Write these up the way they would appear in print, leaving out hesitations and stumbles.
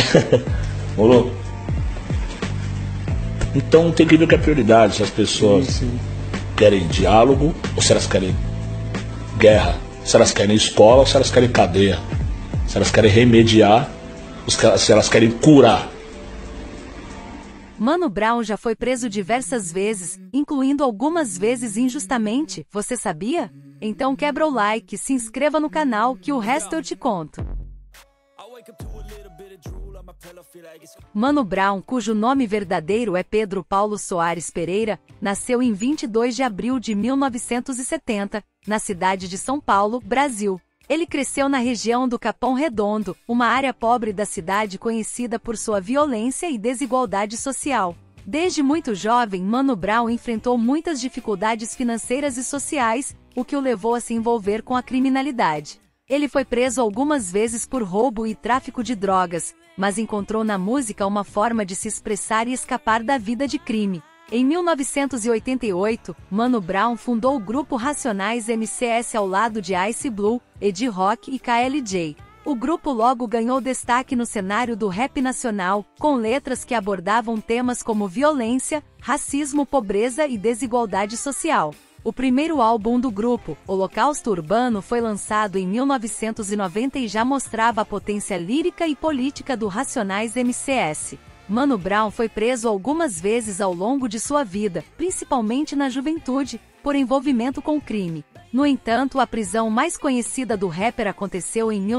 Morou? Então tem que ver o que é prioridade, se as pessoas querem diálogo ou se elas querem guerra, se elas querem escola ou se elas querem cadeia, se elas querem remediar, se elas querem curar. Mano Brown já foi preso diversas vezes, incluindo algumas vezes injustamente, você sabia? Então quebra o like e se inscreva no canal que o resto eu te conto. Mano Brown, cujo nome verdadeiro é Pedro Paulo Soares Pereira, nasceu em 22 de abril de 1970, na cidade de São Paulo, Brasil. Ele cresceu na região do Capão Redondo, uma área pobre da cidade conhecida por sua violência e desigualdade social. Desde muito jovem, Mano Brown enfrentou muitas dificuldades financeiras e sociais, o que o levou a se envolver com a criminalidade. Ele foi preso algumas vezes por roubo e tráfico de drogas, mas encontrou na música uma forma de se expressar e escapar da vida de crime. Em 1988, Mano Brown fundou o grupo Racionais MCS ao lado de Ice Blue, Ed Rock e KLJ. O grupo logo ganhou destaque no cenário do rap nacional, com letras que abordavam temas como violência, racismo, pobreza e desigualdade social. O primeiro álbum do grupo, Holocausto Urbano, foi lançado em 1990 e já mostrava a potência lírica e política do Racionais MCS. Mano Brown foi preso algumas vezes ao longo de sua vida, principalmente na juventude, por envolvimento com crime. No entanto, a prisão mais conhecida do rapper aconteceu em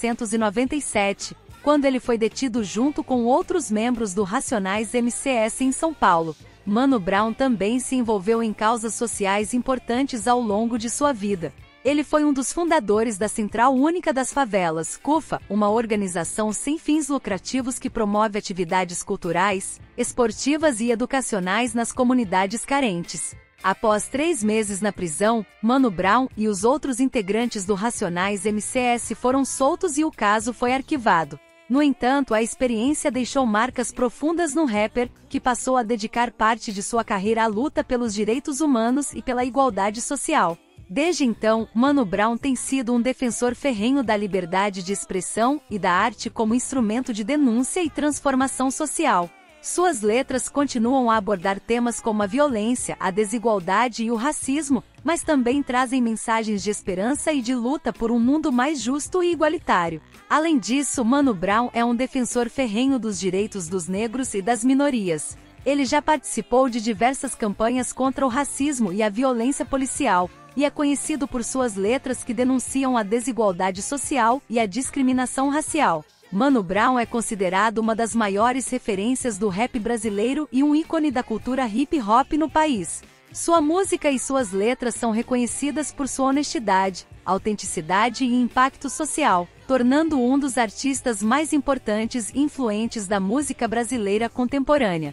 1997, quando ele foi detido junto com outros membros do Racionais MCS em São Paulo. Mano Brown também se envolveu em causas sociais importantes ao longo de sua vida. Ele foi um dos fundadores da Central Única das Favelas, CUFA, uma organização sem fins lucrativos que promove atividades culturais, esportivas e educacionais nas comunidades carentes. Após 3 meses na prisão, Mano Brown e os outros integrantes do Racionais MCS foram soltos e o caso foi arquivado. No entanto, a experiência deixou marcas profundas no rapper, que passou a dedicar parte de sua carreira à luta pelos direitos humanos e pela igualdade social. Desde então, Mano Brown tem sido um defensor ferrenho da liberdade de expressão e da arte como instrumento de denúncia e transformação social. Suas letras continuam a abordar temas como a violência, a desigualdade e o racismo, mas também trazem mensagens de esperança e de luta por um mundo mais justo e igualitário. Além disso, Mano Brown é um defensor ferrenho dos direitos dos negros e das minorias. Ele já participou de diversas campanhas contra o racismo e a violência policial, e é conhecido por suas letras que denunciam a desigualdade social e a discriminação racial. Mano Brown é considerado uma das maiores referências do rap brasileiro e um ícone da cultura hip-hop no país. Sua música e suas letras são reconhecidas por sua honestidade, autenticidade e impacto social, tornando-o um dos artistas mais importantes e influentes da música brasileira contemporânea.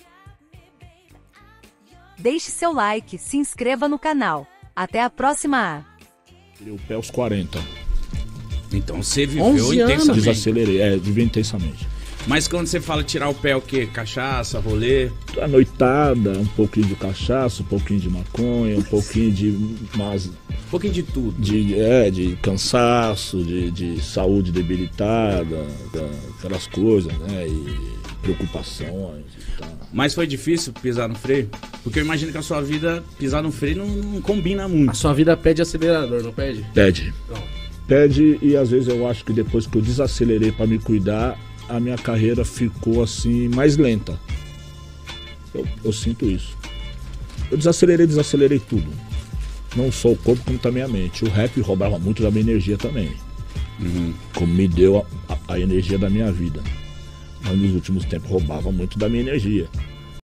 Deixe seu like, se inscreva no canal. Até a próxima! Tirei o pé aos 40. Então você viveu intensamente. Desacelerei, vivi intensamente. Mas quando você fala tirar o pé, o quê? Cachaça, rolê? A noitada, um pouquinho de cachaça, um pouquinho de maconha, um pouquinho de... Um pouquinho de tudo. De cansaço, de saúde debilitada, aquelas coisas, né? E preocupações e tal. Mas foi difícil pisar no freio? Porque eu imagino que a sua vida, pisar no freio não combina muito. A sua vida pede acelerador, não pede? Pede. Não. Pede, e às vezes eu acho que depois que eu desacelerei para me cuidar, a minha carreira ficou assim mais lenta. Eu sinto isso. Eu desacelerei tudo. Não só o corpo, como também a mente. O rap roubava muito da minha energia também. Como me deu a energia da minha vida. Mas nos últimos tempos roubava muito da minha energia.